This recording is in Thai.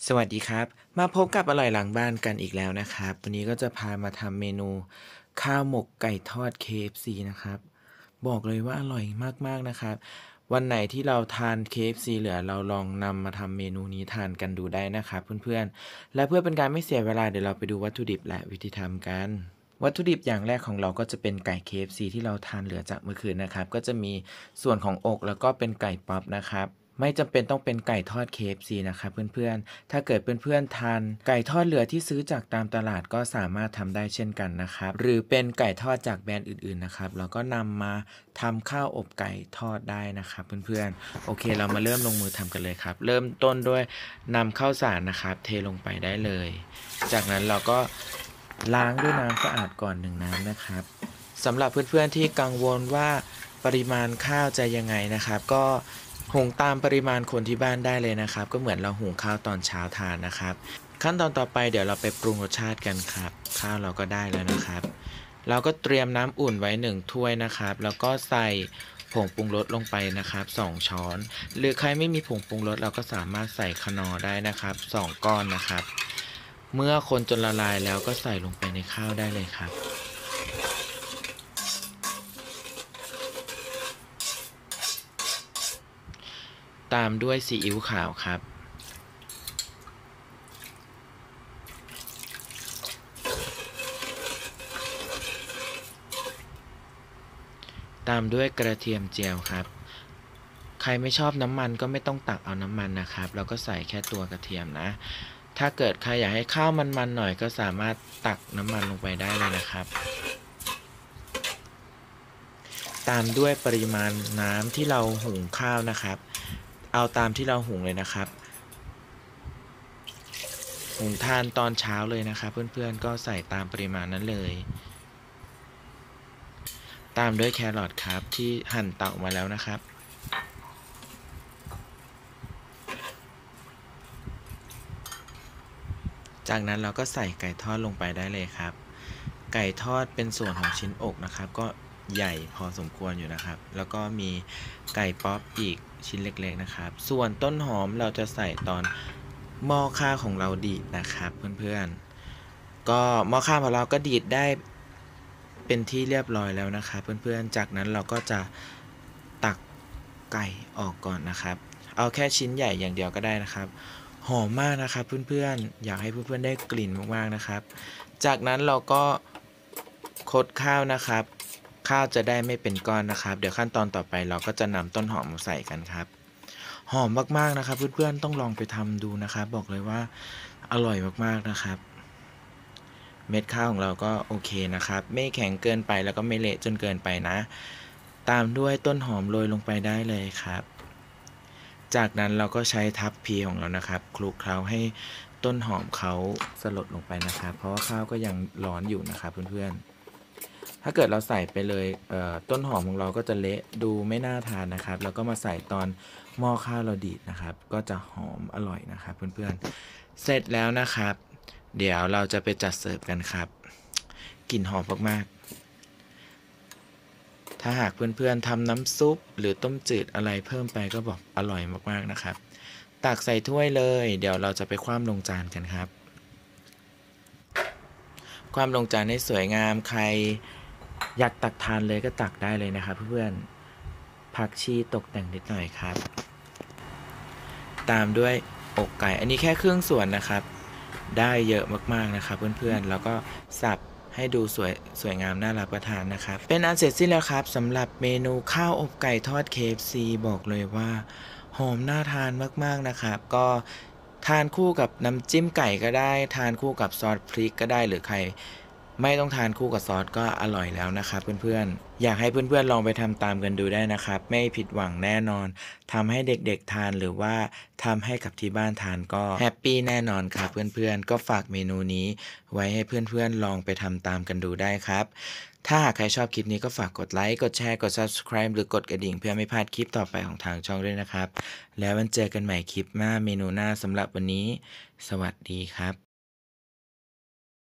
สวัสดีครับมาพบกับอร่อยหลังบ้านกันอีกแล้วนะครับวันนี้ก็จะพามาทำเมนูข้าวหมกไก่ทอด KFC นะครับบอกเลยว่าอร่อยมากๆนะครับวันไหนที่เราทาน KFC เหลือเราลองนำมาทำเมนูนี้ทานกันดูได้นะครับเพื่อนๆและเพื่อเป็นการไม่เสียเวลาเดี๋ยวเราไปดูวัตถุดิบและวิธีทำกันวัตถุดิบอย่างแรกของเราก็จะเป็นไก่ KFC ที่เราทานเหลือจากเมื่อคืนนะครับก็จะมีส่วนของอกแล้วก็เป็นไก่ป๊อปนะครับ ไม่จำเป็นต้องเป็นไก่ทอด KFC นะครับเพื่อนๆ ถ้าเกิดเพื่อนๆทานไก่ทอดเหลือที่ซื้อจากตามตลาดก็สามารถทำได้เช่นกันนะครับหรือเป็นไก่ทอดจากแบรนด์อื่นๆนะครับเราก็นำมาทำข้าวอบไก่ทอดได้นะครับเพื่อนๆโอเคเรามาเริ่มลงมือทำกันเลยครับเริ่มต้นด้วยนำข้าวสารนะครับเทลงไปได้เลยจากนั้นเราก็ล้างด้วยน้ำสะอาดก่อน1น้ำนะครับสำหรับเพื่อนๆที่กังวลว่าปริมาณข้าวจะยังไงนะครับก็หุงตามปริมาณคนที่บ้านได้เลยนะครับก็เหมือนเราหุงข้าวตอนเช้าทานนะครับขั้นตอนต่อไปเดี๋ยวเราไปปรุงรสชาติกันครับข้าวเราก็ได้แล้วนะครับเราก็เตรียมน้ำอุ่นไว้1ถ้วยนะครับแล้วก็ใส่ผงปรุงรสลงไปนะครับ2ช้อนหรือใครไม่มีผงปรุงรสเราก็สามารถใส่คนอร์ได้นะครับ2ก้อนนะครับเมื่อคนจนละลายแล้วก็ใส่ลงไปในข้าวได้เลยครับตามด้วยซีอิ๊วขาวครับตามด้วยกระเทียมเจียวครับใครไม่ชอบน้ำมันก็ไม่ต้องตักเอาน้ำมันนะครับเราก็ใส่แค่ตัวกระเทียมนะถ้าเกิดใครอยากให้ข้าวมันๆหน่อยก็สามารถตักน้ำมันลงไปได้เลยนะครับตามด้วยปริมาณน้ำที่เราหุงข้าวนะครับเอาตามที่เราหุงเลยนะครับหุงทานตอนเช้าเลยนะครับเพื่อนๆก็ใส่ตามปริมาณนั้นเลยตามด้วยแครอทครับที่หั่นตัดออกมาแล้วนะครับจากนั้นเราก็ใส่ไก่ทอดลงไปได้เลยครับไก่ทอดเป็นส่วนของชิ้นอกนะครับก็ใหญ่พอสมควรอยู่นะครับแล้วก็มีไก่ป๊อปอีกชิ้นเล็กๆนะครับส่วนต้นหอมเราจะใส่ตอนหม้อข้าวของเราดีดนะครับเพื่อนๆก็หม้อข้าวของเราก็ดีดได้เป็นที่เรียบร้อยแล้วนะครับเพื่อนๆจากนั้นเราก็จะตักไก่ออกก่อนนะครับเอาแค่ชิ้นใหญ่อย่างเดียวก็ได้นะครับหอมมากนะครับเพื่อนๆอยากให้เพื่อนๆได้กลิ่นมากๆนะครับจากนั้นเราก็คดข้าวนะครับข้าวจะได้ไม่เป็นก้อนนะครับเดี๋ยวขั้นตอนต่อไปเราก็จะนำต้นหอมมาใส่กันครับหอมมากๆนะครับเพื่อนๆต้องลองไปทำดูนะครับบอกเลยว่าอร่อยมากๆนะครับเม็ดข้าวของเราก็โอเคนะครับไม่แข็งเกินไปแล้วก็ไม่เละจนเกินไปนะตามด้วยต้นหอมโรยลงไปได้เลยครับจากนั้นเราก็ใช้ทัพพีของเรานะครับคลุกเคล้าให้ต้นหอมเขาสลดลงไปนะครับเพราะว่าข้าวก็ยังร้อนอยู่นะครับเพื่อนๆถ้าเกิดเราใส่ไปเลยต้นหอมของเราก็จะเละดูไม่น่าทานนะครับแล้วก็มาใส่ตอนหม้อข้าวเราดีดนะครับก็จะหอมอร่อยนะครับเพื่อนๆเสร็จแล้วนะครับเดี๋ยวเราจะไปจัดเสิร์ฟกันครับกลิ่นหอมมากๆถ้าหากเพื่อนๆทำน้ำซุปหรือต้มจืดอะไรเพิ่มไปก็บอกอร่อยมากๆนะครับตักใส่ถ้วยเลยเดี๋ยวเราจะไปคว่ำลงจานกันครับคว่ำลงจานให้สวยงามใครอยากตักทานเลยก็ตักได้เลยนะครับเพื่อนๆผักชีตกแต่งนิดหน่อยครับตามด้วยอกไก่อันนี้แค่ครึ่งส่วนนะครับได้เยอะมากๆนะครับเพื่อนๆแล้วก็สับให้ดูสวยงามน่ารับประทานนะครับเป็นอันเสร็จสิ้นแล้วครับสำหรับเมนูข้าวอบไก่ทอด KFC บอกเลยว่าหอมน่าทานมากๆนะครับก็ทานคู่กับน้ำจิ้มไก่ก็ได้ทานคู่กับซอสพริกก็ได้หรือใครไม่ต้องทานคู่กับซอสก็อร่อยแล้วนะครับเพื่อนๆอยากให้เพื่อนๆลองไปทำตามกันดูได้นะครับไม่ผิดหวังแน่นอนทำให้เด็กๆทานหรือว่าทำให้กับที่บ้านทานก็แฮปปี้แน่นอนครับเพื่อนๆก็ฝากเมนูนี้ไว้ให้เพื่อนๆลองไปทำตามกันดูได้ครับถ้าหากใครชอบคลิปนี้ก็ฝากกดไลค์กดแชร์กด Subscribe หรือกดกระดิ่งเพื่อไม่พลาดคลิปต่อไปของทางช่องด้วยนะครับแล้ววันเจอกันใหม่คลิปหน้าเมนูหน้าสำหรับวันนี้สวัสดีครับ